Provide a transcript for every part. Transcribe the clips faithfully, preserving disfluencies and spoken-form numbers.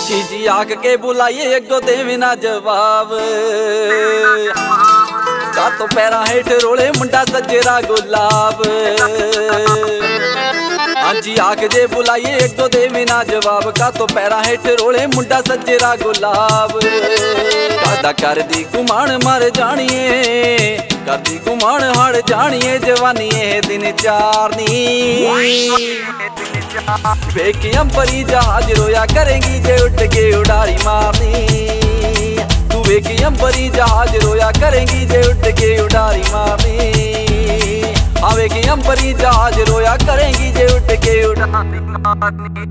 चीजी आग के बुलाइए एक दो देवे ना जवाब। का तो पैरा हेठ रोले मुंडा सजेरा गुलाब। हांजी आग जे बुलाइए एक दो देवे ना जवाब। का तो पैरा हेठ रोले मुंडा सजेरा गुलाब। कादा कर दी गुमान मर जानिए, कर दी गुमान हड़ जानिए। जवानी है दिन चारनी बेकी अंबरी जहाज रोया करेंगी जे उठ के उड़ारी मारनी। तू बेकी अंबरी जहाज रोया करेंगी जे उठ के उड़ारी मारनी। हाँ बेकी अंबरी जहाज रोया करेंगी जे उठ के उड़ारी मारनी।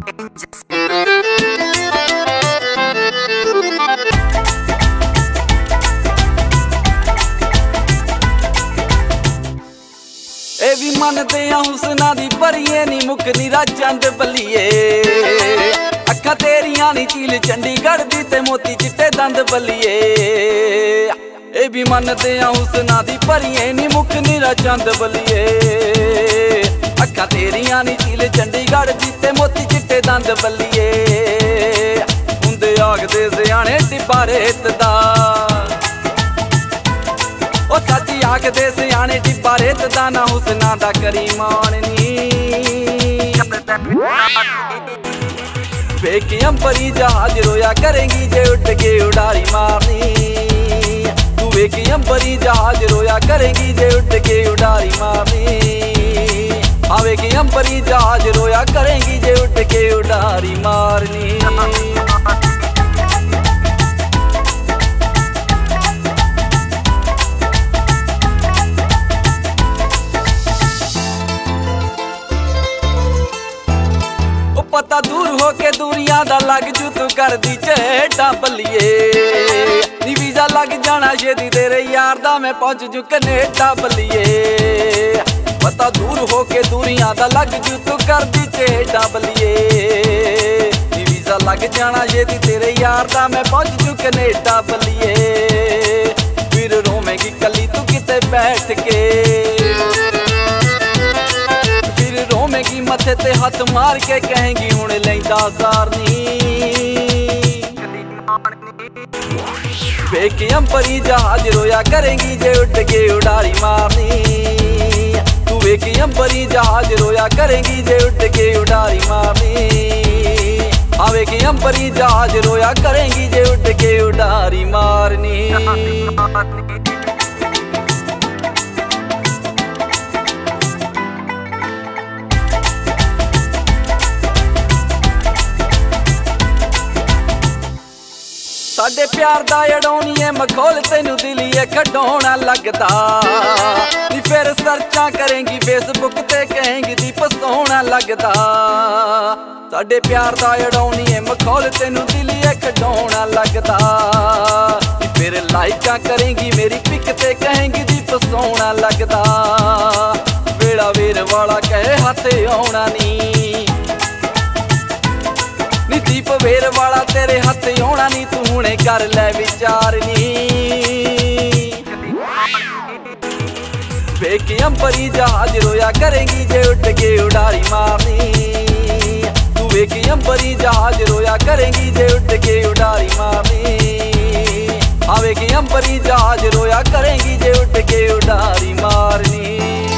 ए भी मनते हुसना दी परिए नी मुकनी रा चंद बलिए। अखा तेरिया नी झील चंडीगढ़ दी ते मोती चिट्टे दंद बलिए। ए भी मनते हुसना दी परिए नी मुकनी रा चंद बलिए। अखा तेरिया नी झील चंडीगढ़ दी ते मोती चिट्टे दंद बलिए। हुंदे आखदे सियाणे टिब्बा रेत दा, ओ सच्ची आखदे सियाणे टिब्बा रेत दा ना हुसना दा करी माननी। बेकी अंबरी जहाज रोया करेंगी जे उठ के उड़ारी मारनी। तू बेकी अंबरी जहाज रोया करेंगी जे उठ के उड़ारी मारनी। हाँ बेकी अंबरी जहाज रोया करेंगी जे उठ के उड़ारी मारनी। पता दूर होके दूरिया दा लग जू तू कर दी चेटा बलिए। नी वीजा लग जाना छेती तेरे यार दा मैं पहुंच जू कनेडा बलिए। पता दूर होके दूरिया दा लग जू तू कर दी चेटा बलिए। नी वीजा लग जाना छेती तेरे यार दा मैं पहुंच जू कनेडा बलिए। फिर रोवेगी कली तू किते बैठ के, रोमेगी मथे ते हाथ मार के कहेंगी हुण लैंदा सारनी। बेकी अंबरी जहाज रोया करेंगी जे उठ के उड़ारी मारनी। तू बेकी अंबरी जहाज रोया करेंगी जे उठ के उड़ारी मारनी। हाँ बेकी अंबरी जहाज रोया करेंगी जे उठ के उड़ारी मारनी। साडे प्यार दा अड़ौनीए मखौल तेनू दिलिए खडौना लगदा। नी फिर सर्चा करेंगी फेसबुक ते कहेंगी दीप सोहना लगदा। साडे प्यार दा अड़ौनीए मखौल तेनू दिलिए खडौना लगदा। नी फिर लाइका करेंगी मेरी पिक ते कहेंगी दीप सोहना लगदा। वेड़ा वेर वाला कहे हाथे आउणा नी। दीप वेर वाला तेरे हथ आउणा नी। तू हुणे कर लै विचारनी। बेकी अंबरी जहाज रोया करेंगी जे उठ के उड़ारी मारनी। तू बेकी अंबरी जहाज रोया करेंगी जे उठ के उड़ारी मारनी। हाँ बेकी अंबरी जहाज रोया करेंगी जे उठ के उड़ारी मारनी।